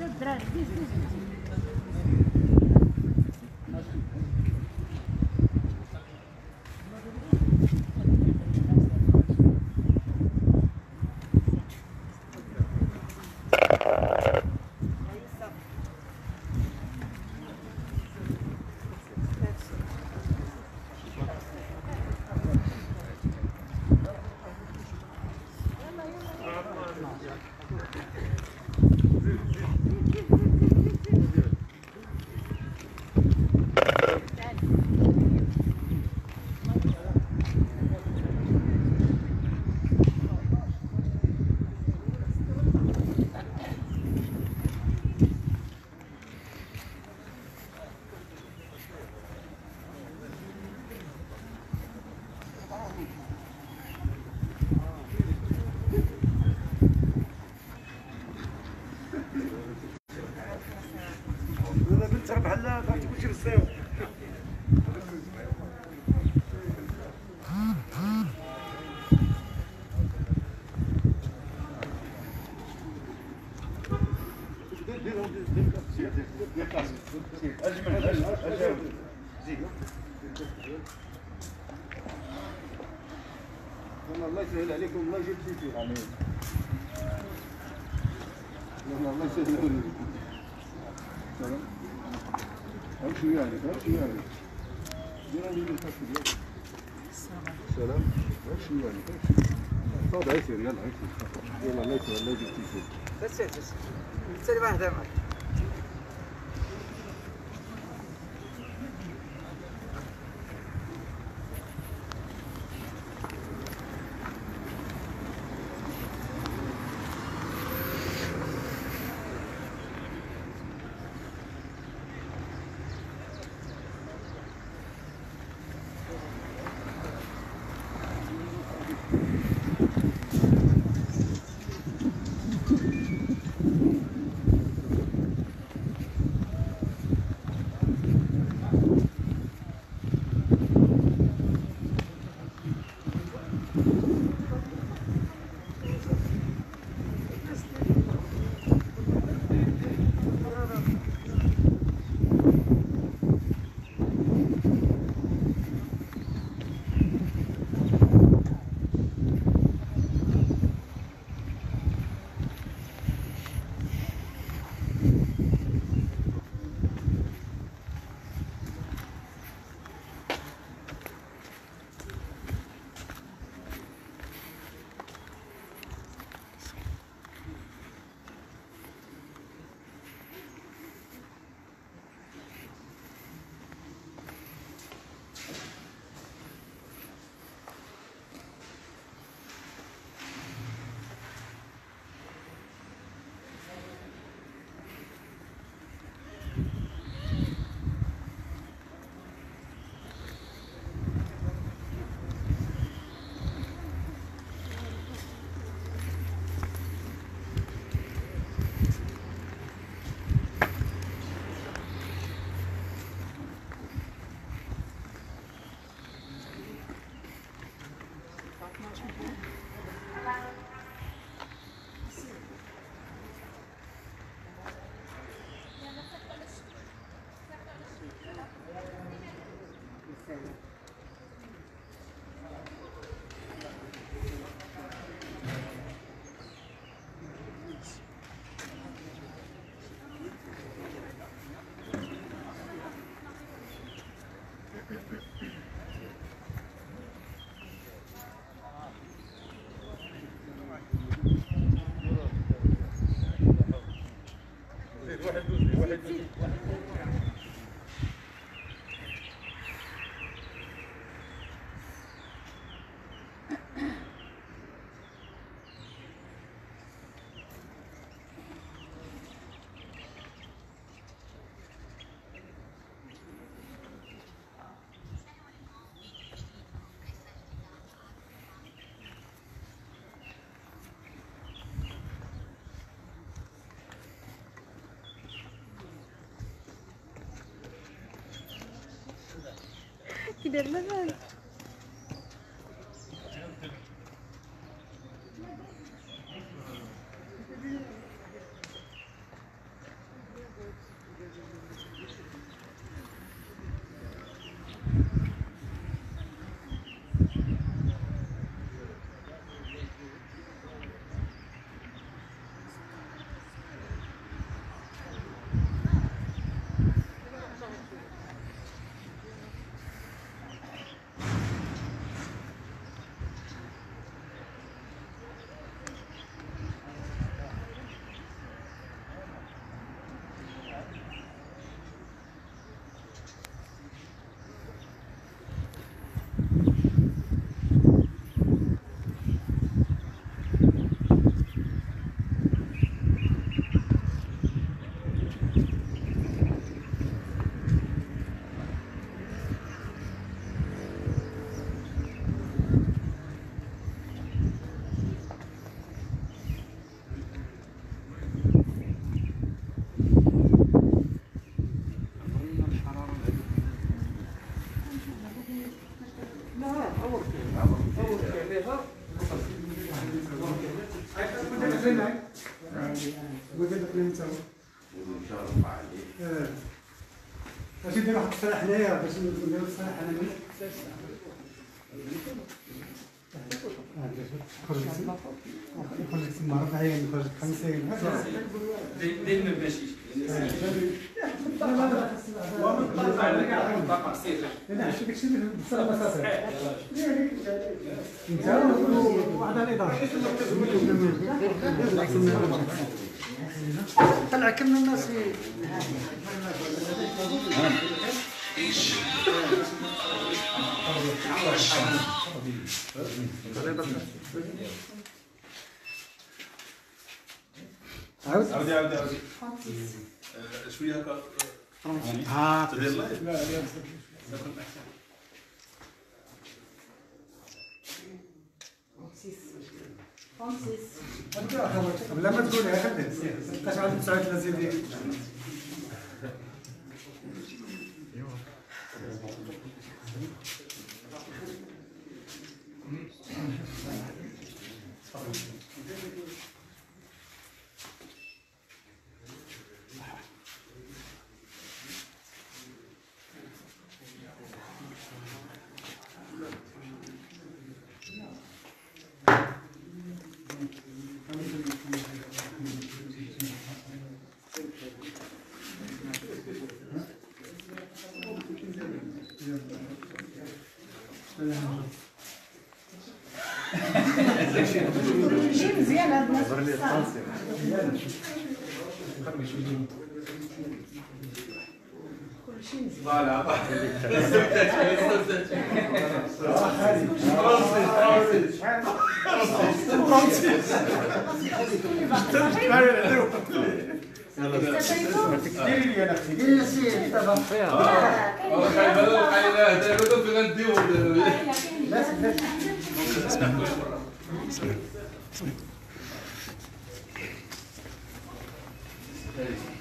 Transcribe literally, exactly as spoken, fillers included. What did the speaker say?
الله يسهل عليكم، الله يجيب فيه. امين. الله يسهل عليكم. سلام. امشي يعني، امشي يعني. سلام. امشي يعني، امشي. صاد عيسير، يلا عيسير. يلا الله يسهل، الله يجيب فيه. بس بس. سلم واحدة معك. كبير لبن. سابقنا انت ونشرف عليه. اه باش نديرو واحد الصراحه هنايا باش نديرو الصراحه انا من خرج خرج تما ربعين خرج خمسين هكا ديما ماشي انا عرفت داكشي اللي بصراحه صافي انت واحد على الاداره طلع كم الناس عاود عاودي عاودي عاودي شويه هكا ها تدير لايف لا لا بلا ما تقولها خليه بقاش عاد تسعة وثلاثين ديال شي مزيان هاد الناس كلشي مزيان فوالا ديري لي انا اختي ديري لي السير دابا Thank you.